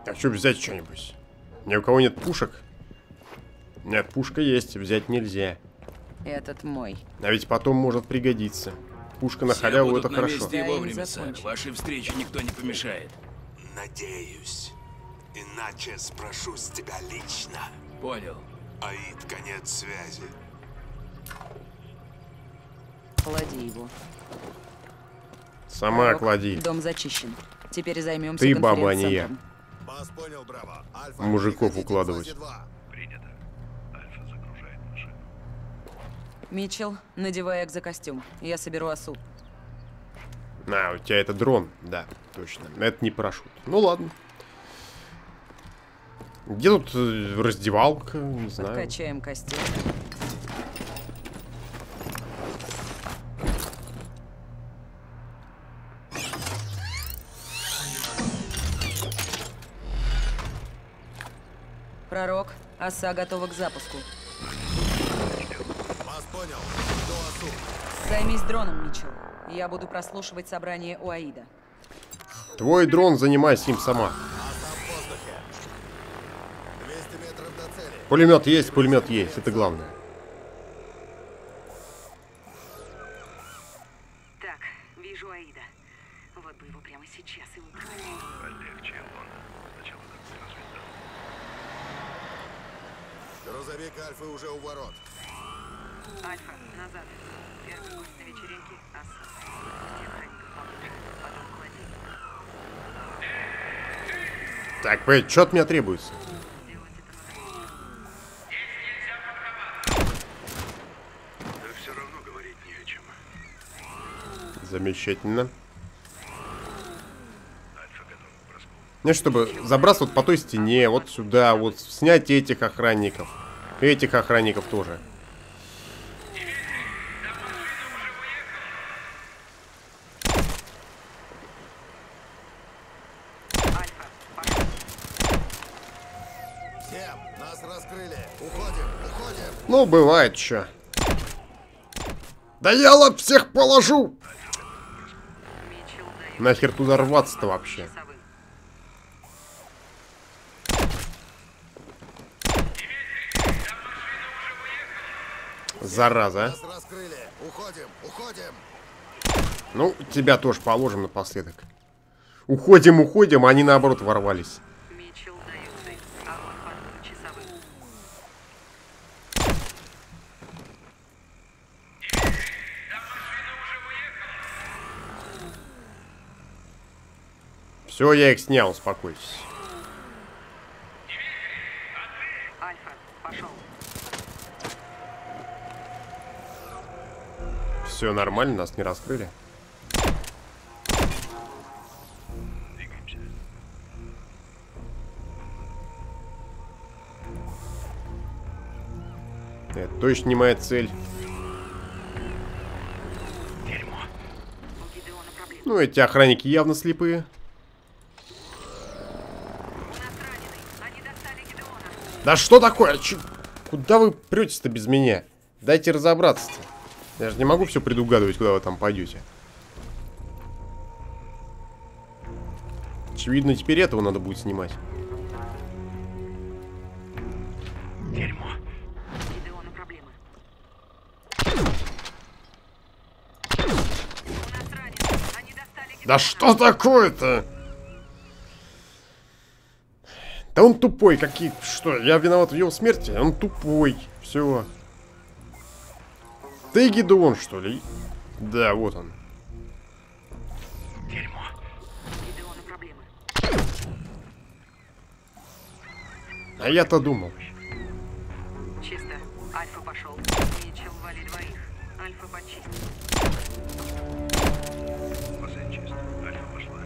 А что, взять что-нибудь? Ни у кого нет пушек? Нет, пушка есть, взять нельзя. Этот мой. А ведь потом может пригодиться. Пушка на халяву, это хорошо. Месте вовремя, сэр. Вашей встрече никто не помешает. Надеюсь. Иначе спрошу с тебя лично. Понял. Аид, конец связи. Клади его. Сама Рок, клади. Дом зачищен. Теперь займемся Ты баба, а не я. конференц-центром. Бас понял, Браво. Альфа, Мужиков приходите к укладывать. базе 2. Принято. Альфа загружает машину. Митчелл, надевай экзокостюм. Я соберу осу. А, у тебя это дрон. Да, точно. Это не парашют. Ну ладно. Где тут раздевалка? Не знаю. Подкачаем костюм. Пророк, оса готова к запуску. Бас понял. Жду осу. Займись дроном, Митчелл. Я буду прослушивать собрание у Аида. Твой дрон, занимайся им сама. Аса в воздухе. 200 метров до цели. Пулемет есть, это главное. Так, вижу Аида. Вот бы его прямо сейчас и убрать. Полегче, Илон. Сначала как разведка. Грузовик Альфы уже у ворот. Альфа, назад. Первый гость на вечеринке — Аса. Пусти охранников получше. Потом клади. Так, что от меня требуется? Сделать это надо. Да все равно говорить не о чем. Замечательно. Альфа готов к броску. Ну, чтобы забраться вот по той стене, вот сюда, вот снять этих охранников. Этих охранников тоже. Альфа, пошел. Всем, нас раскрыли. Уходим, уходим. Ну, бывает что. Да я ладно всех положу! Митчелл дает Нахер туда рваться-то вообще? часовым. Зараза. Нас раскрыли. Уходим, уходим. Ну, тебя тоже положим напоследок. Уходим, уходим, а они наоборот ворвались. Митчелл дает цель. Огонь по двум часовым. Все, я их снял, успокойтесь. Альфа, пошел. Все нормально, нас не раскрыли. Двигаемся. Это точно не моя цель. Дерьмо. У Гидеона проблемы. Ну, эти охранники явно слепые. У нас раненый. Они достали Гидеона. Да что такое? Куда вы претесь-то без меня? Дайте разобраться-то. Я же не могу все предугадывать, куда вы там пойдете. Очевидно, теперь этого надо будет снимать. Дерьмо. У Гидеона проблемы. У нас раненый. Они достали Гидеона. Да что такое-то? Да он тупой, какие... Что, я виноват в его смерти? Он тупой. Все. Ты Гидеон, что ли? Да, вот он. Дерьмо. У Гидеона проблемы. А я-то думал. Чисто. Альфа пошел. Митчелл, вали двоих. Альфа почистил. Бассейн чист. Альфа пошла.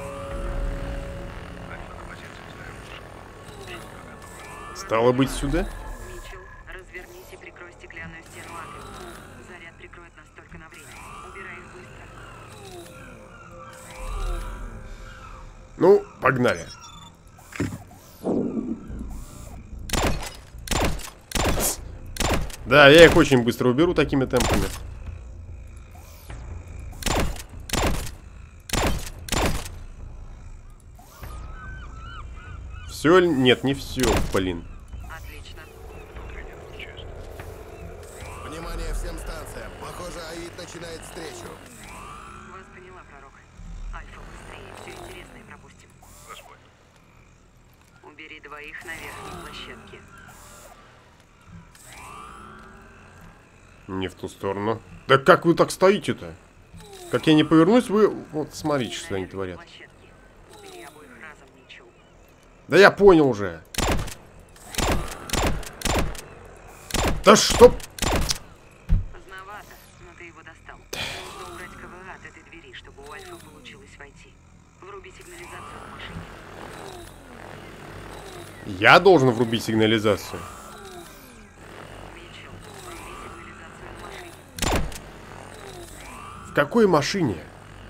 Альфа на позиции ставим. Шутка готова. Стало быть, сюда? Митчелл, развернись и прикрой стеклянную стену атриума. Заряд прикроет нас только на время. Убирай их быстро. Ну, погнали. Да, я их очень быстро уберу такими темпами. Все? Нет, не все, блин. Отлично. Внимание всем станциям. Похоже, АИД начинает встречу. Вас поняла, пророк. Альфа, быстрее. Все интересное пропустим. Убери двоих на верхней площадке. Не в ту сторону. Да как вы так стоите-то? Как я не повернусь, вы... Вот смотрите, что они творят. Площадке. Убери обоих разом, Митчелл. Да я понял уже. Да что? Поздновато, но ты его достал. Нужно убрать КВА от этой двери, чтобы у Альфа получилось войти. Вруби сигнализацию в машине. Я должен врубить сигнализацию. Митчелл, вруби сигнализацию в машине. В какой машине?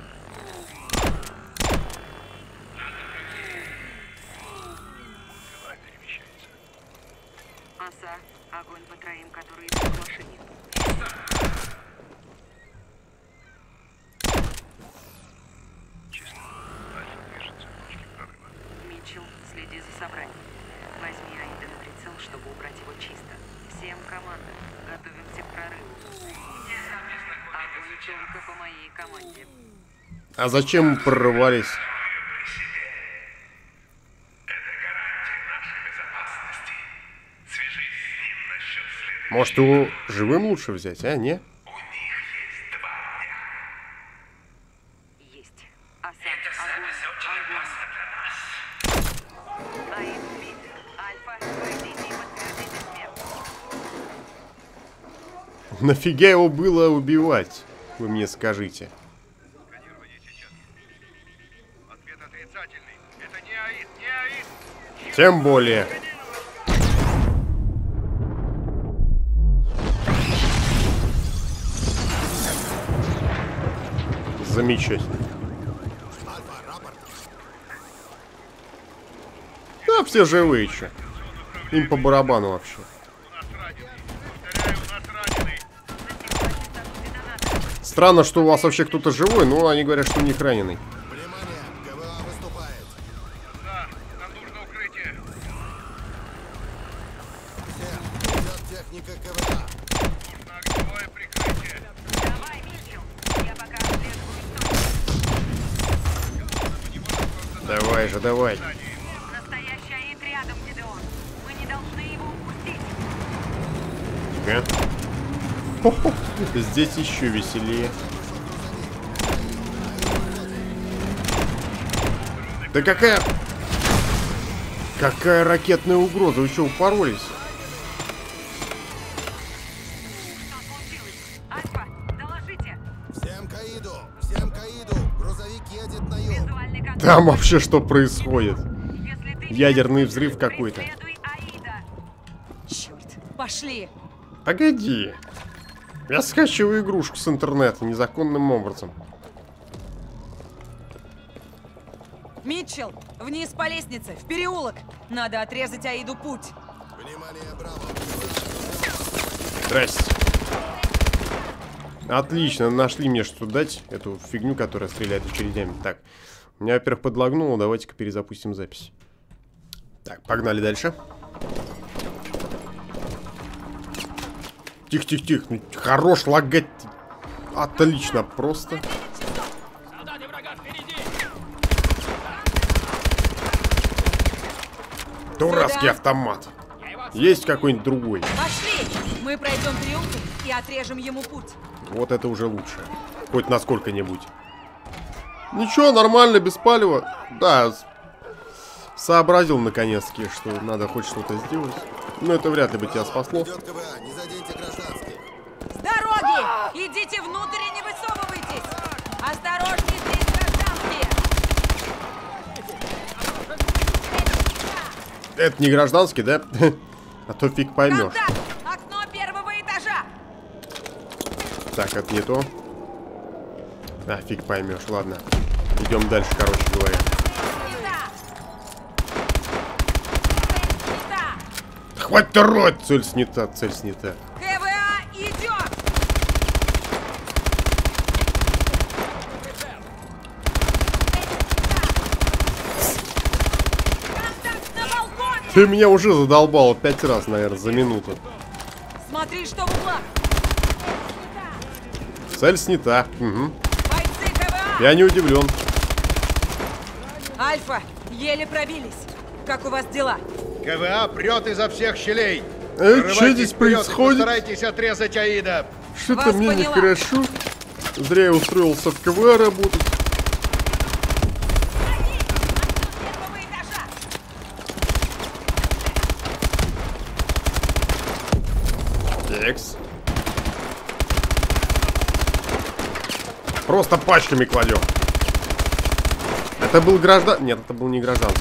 Оса, огонь по троим, которые идут в машине. Митчелл, следи за собранием. Возьми Аида на прицел, чтобы убрать его чисто. Всем команда, готовимся к прорыву. Огонь только по моей команде. А зачем мы прорывались? Может, его живым лучше взять, а? Не? Есть. Оса, огонь. Аид убит. Альфа, пройдите и подтвердите смерть. Нафига его было убивать? Вы мне скажите. Сканирование сейчас. Ответ отрицательный. Это не АИД, не АИД. Тем более. Замечательно. Да, все живые, че. Им по барабану вообще. У нас раненый. Повторяю, у нас раненый. Странно, что у вас вообще кто-то живой, но они говорят, что у них раненый. Внимание, КВА выступает. Да, нам нужно укрытие. Всем, идет техника КВА. Нужно огневое прикрытие. Давай, Митчелл. Я пока отслеживаю источник. Давай же, давай. Настоящий Аид рядом, Гидеон. Мы не должны его упустить. Ага. Хо-хо. Здесь еще веселее. Да какая... Какая ракетная угроза? Вы что, упоролись? Что случилось? Альфа, доложите. Всем к АИДу. Всем к АИДу. Грузовик едет на юг. Визуальный контроль. Там вообще что происходит? Если ты Ядерный не взрыв какой-то. преследуй Аида. Черт, пошли. Погоди. Я скачиваю игрушку с интернета незаконным образом. Митчелл, вниз по лестнице, в переулок. Надо отрезать Аиду путь. Внимание, Браво. Здрасте. Отлично, нашли мне что дать. Эту фигню, которая стреляет очередями. Так, меня, во-первых, подлагнуло. Давайте-ка перезапустим запись. Так, погнали дальше. Тихо-тихо-тихо. Ну, хорош лагать. Отлично, просто. Дурацкий автомат. Есть какой-нибудь другой? Пошли! Мы пройдем переулком и отрежем ему путь. Вот это уже лучше. Хоть на сколько-нибудь. Ничего, нормально, без палева. Да, сообразил наконец-таки, что надо хоть что-то сделать. Но это вряд ли бы тебя спасло. Идет КВА. Не заденьте гражданских. С дороги! Идите внутрь и не высовывайтесь! Осторожней, здесь гражданские! Это не гражданский, да? А то фиг поймешь. Контакт! Окно первого этажа! Так, это не то. А, фиг поймешь, ладно. Идем дальше, короче говоря. Хватит рот! Цель снята, цель снята. КВА идет! Контакт на Ты меня уже задолбал 5 раз, наверное, за минуту. Смотри, что в углах. Цель снята. Угу. Бойцы КВА! Я не удивлен. Альфа, еле пробились. Как у вас дела? КВА прет изо всех щелей. Что здесь происходит? Постарайтесь отрезать Аида. Что-то Вас мне поняла. нехорошо. Зря я устроился в КВА работать. Первого этажа. Текс. Просто пачками кладем. Это был граждан... Нет, это был не гражданский.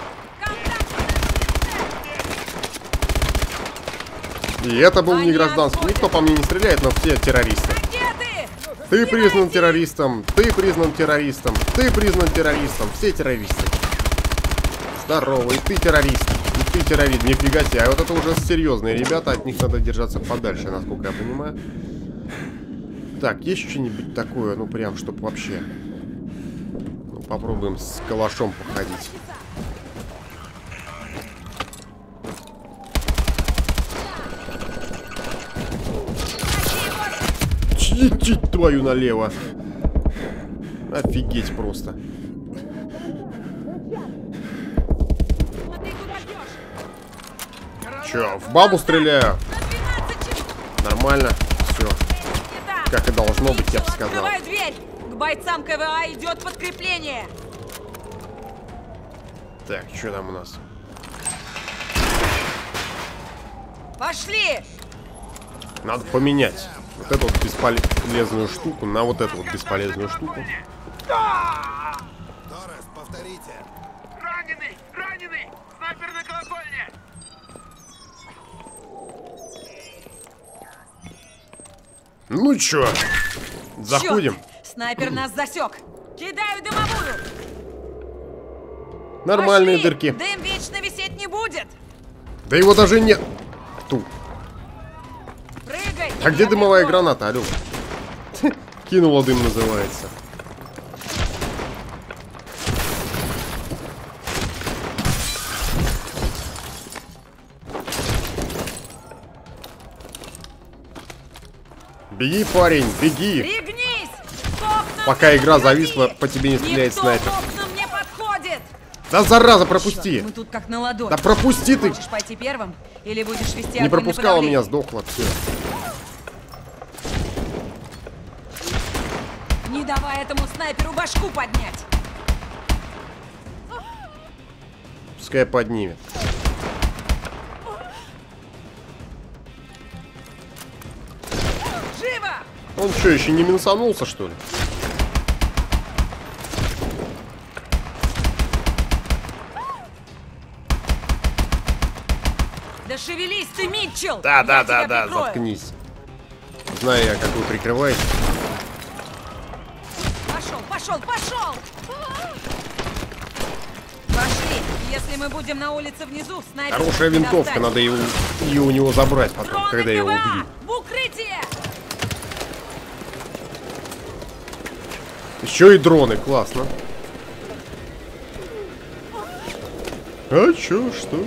И это был не гражданский. Никто по мне не стреляет, но все террористы. Ракеты! Ты признан террористом. Ты признан террористом. Ты признан террористом. Все террористы. Здорово, и ты террорист. И ты террорист. Нифига себе. А вот это уже серьезные ребята. От них надо держаться подальше, насколько я понимаю. Так, есть что-нибудь такое? Ну, прям, чтоб вообще... Ну, попробуем с калашом походить. Чуть твою налево. Офигеть просто. Че, в бабу стреляю? Нормально. Все. Как и должно быть, я бы сказал. Открывай дверь! К бойцам КВА идет подкрепление! Так, что там у нас? Пошли! Надо поменять вот эту вот бесполезную штуку на вот эту вот бесполезную штуку. Торрес, повторите. Раненый! Раненый! Снайпер на колокольне! Ну чё, заходим. Чёрт! Снайпер нас засек! Кидаю дымовую! Нормальные Пошли! дырки. Дым вечно висеть не будет! Да его даже нет. Ту. Прыгай! А где я дымовая прикрою. граната, алё? Кинула дым, называется. Беги, парень, беги. Пригнись! К окнам Пока не игра подходи! зависла, по тебе не стреляет Никто снайпер. к окнам не подходит! Да зараза, пропусти. Чёрт, мы тут как на ладони. Да пропусти ты. Хочешь пойти первым? Или будешь вести Не огонь на пропускала подавление? меня, сдохла. Все. Не давай этому снайперу башку поднять! Пускай поднимет. Живо! Он что, еще не минусанулся, что ли? Да шевелись ты, Митчелл! Да, Я да, тебя да, да, прикрою. заткнись. Знаю я, как вы прикрываете. Пошел, пошел, пошел! Пошли! Если мы будем на улице внизу, снайпер... Хорошая не винтовка, достанет. надо ее у него забрать потом, Дроны когда я его КВА! убью. В укрытие! Еще и дроны, классно. А чё, что?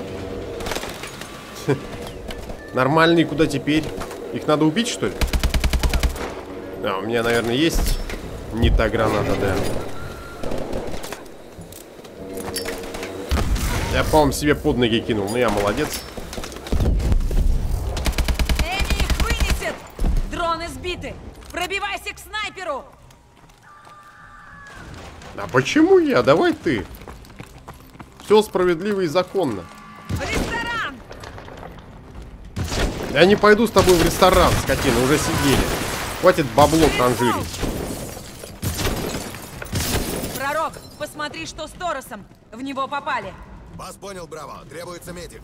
Нормальные куда теперь? Их надо убить, что ли? А, у меня, наверное, есть не та граната, да. Я, по-моему, себе под ноги кинул, но я молодец. Эми их вынесет! Дроны сбиты! Пробивайся к снайперу! А почему я? Давай ты. Все справедливо и законно. В ресторан! Я не пойду с тобой в ресторан, скотина, уже сидели. Хватит бабло транжирить. Пророк, посмотри, что с Торресом. В него попали. Вас понял, Браво. Требуется медик.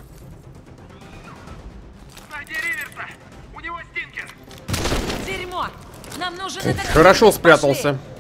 Найди Риверса! У него стинкер! Дерьмо! Нам нужен этот... Хорошо Пошли. спрятался.